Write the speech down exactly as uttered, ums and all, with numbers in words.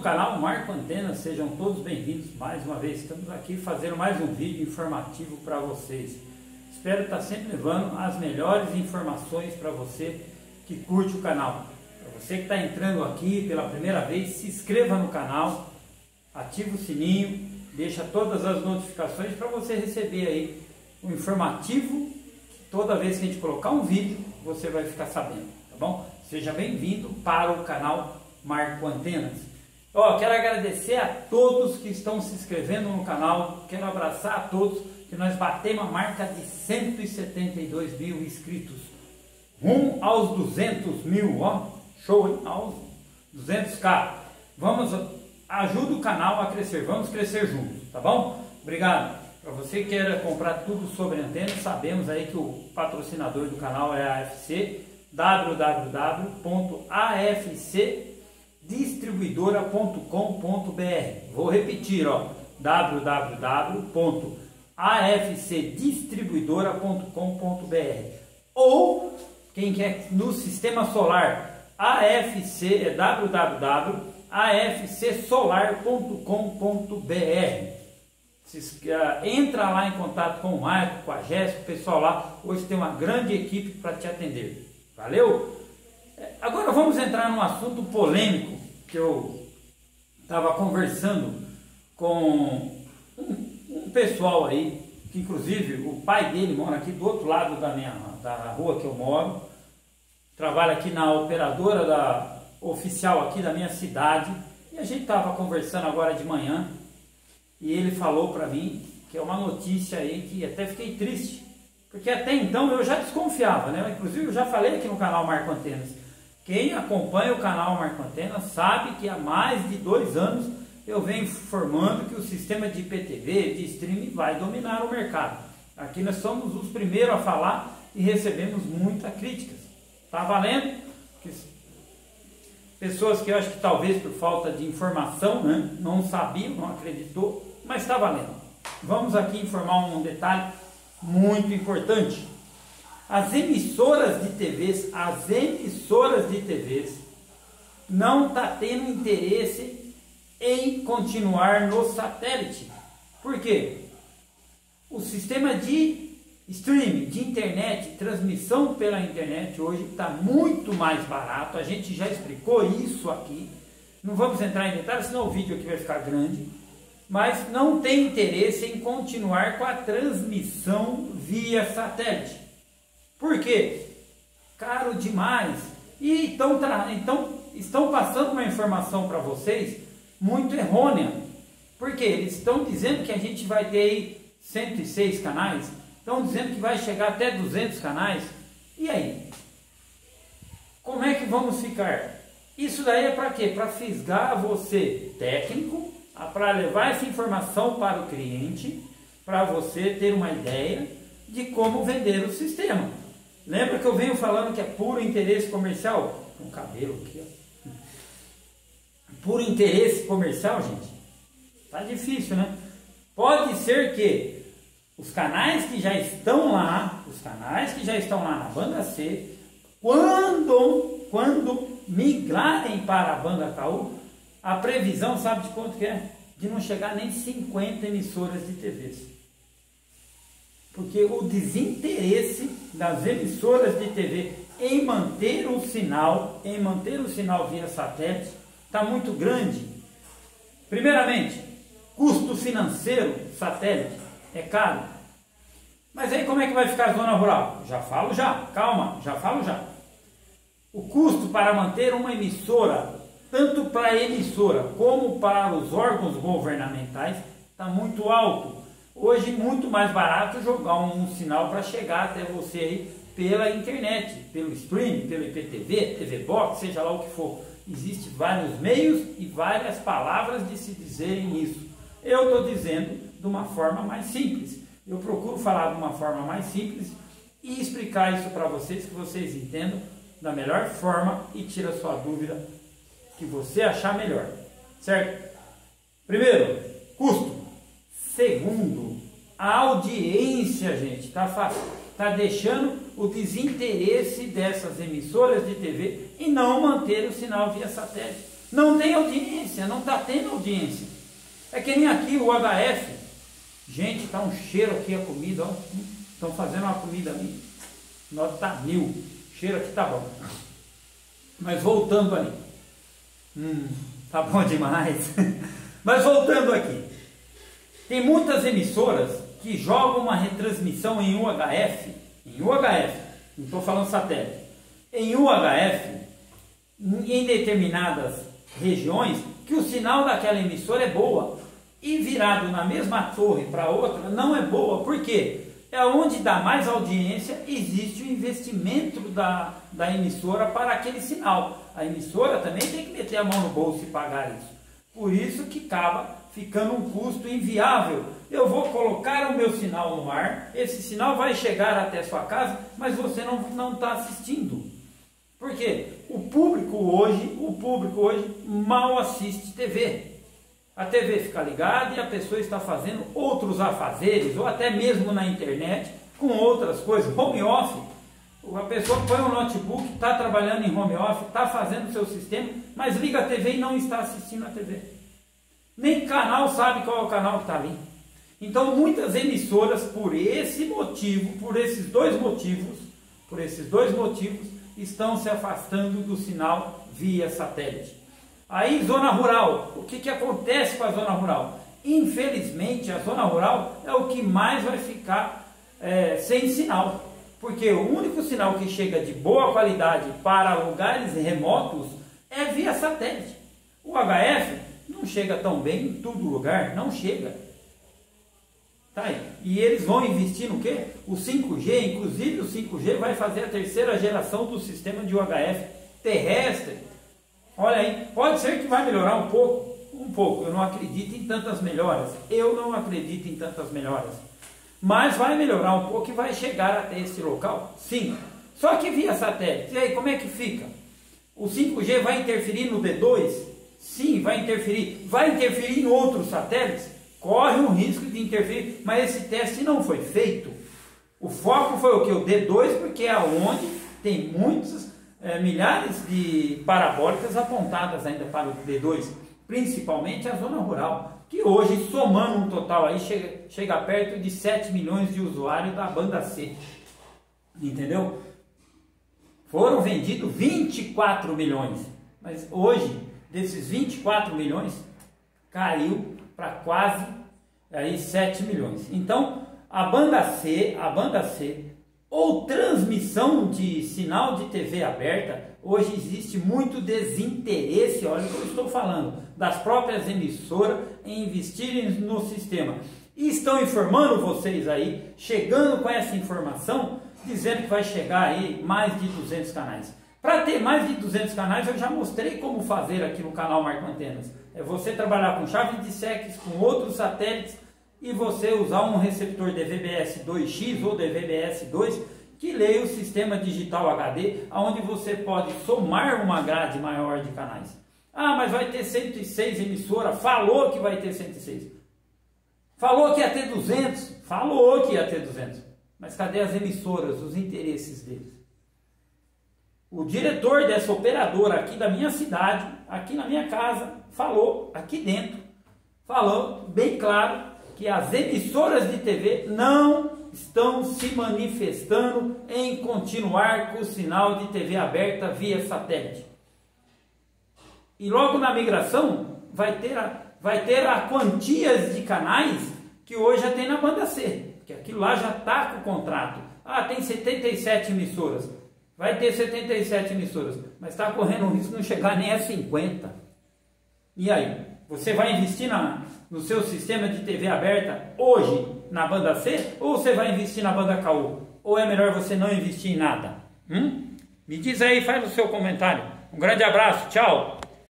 canal Marco Antenas, sejam todos bem-vindos mais uma vez. Estamos aqui fazendo mais um vídeo informativo para vocês. Espero estar sempre levando as melhores informações para você que curte o canal. Para você que está entrando aqui pela primeira vez, se inscreva no canal, ative o sininho, deixa todas as notificações para você receber aí o informativo. Toda vez que a gente colocar um vídeo, você vai ficar sabendo, tá bom? Seja bem-vindo para o canal Marco Antenas. Ó, quero agradecer a todos que estão se inscrevendo no canal, quero abraçar a todos, que nós batemos a marca de cento e setenta e dois mil inscritos, rumo aos duzentos mil, ó, show, hein? Aos duzentos k. Vamos, ajuda o canal a crescer, vamos crescer juntos, tá bom? Obrigado. Para você que queira comprar tudo sobre antenas, sabemos aí que o patrocinador do canal é a AFC, w w w ponto a f c distribuidora ponto com ponto b r. Vou repetir, ó, w w w ponto a f c distribuidora ponto com ponto b r. Ou quem quer no sistema solar, A F C é w w w ponto a f c solar ponto com ponto b r. Entra lá em contato com o Marco, com a Jéssica, o pessoal lá. Hoje tem uma grande equipe para te atender. Valeu? Agora vamos entrar num assunto polêmico que eu estava conversando com um, um pessoal aí, que inclusive o pai dele mora aqui do outro lado da, minha, da rua que eu moro, trabalha aqui na operadora da, oficial aqui da minha cidade, e a gente estava conversando agora de manhã, e ele falou para mim que é uma notícia aí que até fiquei triste, porque até então eu já desconfiava, né? Inclusive eu já falei aqui no canal Marco Antenas. Quem acompanha o canal Marco Antenas sabe que há mais de dois anos eu venho informando que o sistema de I P T V, de streaming, vai dominar o mercado. Aqui nós somos os primeiros a falar e recebemos muitas críticas. Tá valendo? Pessoas que eu acho que talvez por falta de informação, né, não sabiam, não acreditou, mas está valendo. Vamos aqui informar um detalhe muito importante. As emissoras de T Vs, as emissoras de T Vs não estão tá tendo interesse em continuar no satélite. Por quê? O sistema de streaming, de internet, transmissão pela internet hoje está muito mais barato. A gente já explicou isso aqui. Não vamos entrar em detalhes, senão o vídeo aqui vai ficar grande. Mas não tem interesse em continuar com a transmissão via satélite. Por quê? Caro demais. E então, então estão passando uma informação para vocês muito errônea. Porque eles estão dizendo que a gente vai ter aí cento e seis canais. Estão dizendo que vai chegar até duzentos canais. E aí? Como é que vamos ficar? Isso daí é para quê? Para fisgar você, técnico, para levar essa informação para o cliente, para você ter uma ideia de como vender o sistema. Lembra que eu venho falando que é puro interesse comercial? Com o cabelo aqui, ó. Puro interesse comercial, gente? Tá difícil, né? Pode ser que os canais que já estão lá, os canais que já estão lá na banda C, quando, quando migrarem para a banda K U, a previsão, sabe de quanto que é? De não chegar nem cinquenta emissoras de T Vs. Porque o desinteresse das emissoras de T V em manter o sinal, em manter o sinal via satélite, está muito grande. Primeiramente, custo financeiro, satélite, é caro. Mas aí como é que vai ficar a zona rural? Já falo já, calma, já falo já. O custo para manter uma emissora, tanto para a emissora como para os órgãos governamentais, está muito alto. Hoje muito mais barato jogar um, um sinal para chegar até você aí pela internet, pelo streaming, pelo I P T V, T V Box, seja lá o que for. Existem vários meios e várias palavras de se dizerem isso. Eu estou dizendo de uma forma mais simples. Eu procuro falar de uma forma mais simples e explicar isso para vocês, que vocês entendam da melhor forma e tira a sua dúvida que você achar melhor, certo? Primeiro, custo. Segundo, a audiência, gente, tá fácil, tá deixando o desinteresse dessas emissoras de T V em não manter o sinal via satélite. Não tem audiência, não está tendo audiência. É que nem aqui o H F. Gente, tá um cheiro aqui a comida, ó. Estão fazendo uma comida ali. Nota tá mil. O cheiro aqui tá bom. Mas voltando ali. Hum, tá bom demais. Mas voltando aqui. Tem muitas emissoras que jogam uma retransmissão em U H F. Em U H F. Não estou falando satélite. Em U H F. Em determinadas regiões. Que o sinal daquela emissora é boa. E virado na mesma torre para outra não é boa. Por quê? É onde dá mais audiência, existe o investimento da, da emissora para aquele sinal. A emissora também tem que meter a mão no bolso e pagar isso. Por isso que acaba ficando um custo inviável. Eu vou colocar o meu sinal no ar, esse sinal vai chegar até sua casa, mas você não está assistindo. Por quê? O público hoje, o público hoje mal assiste T V. A T V fica ligada e a pessoa está fazendo outros afazeres, ou até mesmo na internet, com outras coisas. Home office, a pessoa põe um notebook, está trabalhando em home office, está fazendo o seu sistema, mas liga a T V e não está assistindo a T V. Nem canal sabe qual é o canal que está ali. Então muitas emissoras, por esse motivo, por esses dois motivos, por esses dois motivos, estão se afastando do sinal via satélite. Aí, zona rural, o que, que acontece com a zona rural? Infelizmente, a zona rural é o que mais vai ficar é, sem sinal. Porque o único sinal que chega de boa qualidade para lugares remotos é via satélite. O H F não chega tão bem em todo lugar, não chega. Tá aí. E eles vão investir no quê? O cinco G, inclusive o cinco G vai fazer a terceira geração do sistema de U H F terrestre. Olha aí, pode ser que vai melhorar um pouco, um pouco, eu não acredito em tantas melhoras, eu não acredito em tantas melhoras, mas vai melhorar um pouco e vai chegar até esse local, sim, só que via satélite. E aí, como é que fica? O cinco G vai interferir no D dois? Sim, vai interferir, vai interferir em outros satélites? Corre um risco de interferir, mas esse teste não foi feito. O foco foi o que? O D dois, porque é onde tem muitos É, milhares de parabólicas apontadas ainda para o D dois, principalmente a zona rural, que hoje, somando um total aí, chega, chega perto de sete milhões de usuários da banda C. Entendeu? Foram vendidos vinte e quatro milhões, mas hoje, desses vinte e quatro milhões, caiu para quase aí, sete milhões. Então, a banda C, a banda C, ou transmissão de sinal de T V aberta, hoje existe muito desinteresse, olha o que eu estou falando, das próprias emissoras em investirem no sistema. E estão informando vocês aí, chegando com essa informação, dizendo que vai chegar aí mais de duzentos canais. Para ter mais de duzentos canais, eu já mostrei como fazer aqui no canal Marco Antenas. É você trabalhar com chave de S E C, com outros satélites, e você usar um receptor D V B S dois X ou D V B S dois que leia o sistema digital H D, onde você pode somar uma grade maior de canais. Ah, mas vai ter cento e seis emissoras, falou que vai ter cento e seis. Falou que ia ter duzentos, falou que ia ter duzentos. Mas cadê as emissoras, os interesses deles? O diretor dessa operadora aqui da minha cidade, aqui na minha casa, falou, aqui dentro, falou bem claro, que as emissoras de T V não estão se manifestando em continuar com o sinal de T V aberta via satélite. E logo na migração vai ter a, vai ter a quantias de canais que hoje já tem na banda C, porque aquilo lá já está com o contrato. Ah, tem setenta e sete emissoras, vai ter setenta e sete emissoras, mas está correndo o risco de não chegar nem a cinquenta. E aí? Você vai investir na, no seu sistema de T V aberta hoje na banda C ou você vai investir na banda K U? Ou é melhor você não investir em nada? Hum? Me diz aí, faz o seu comentário. Um grande abraço, tchau!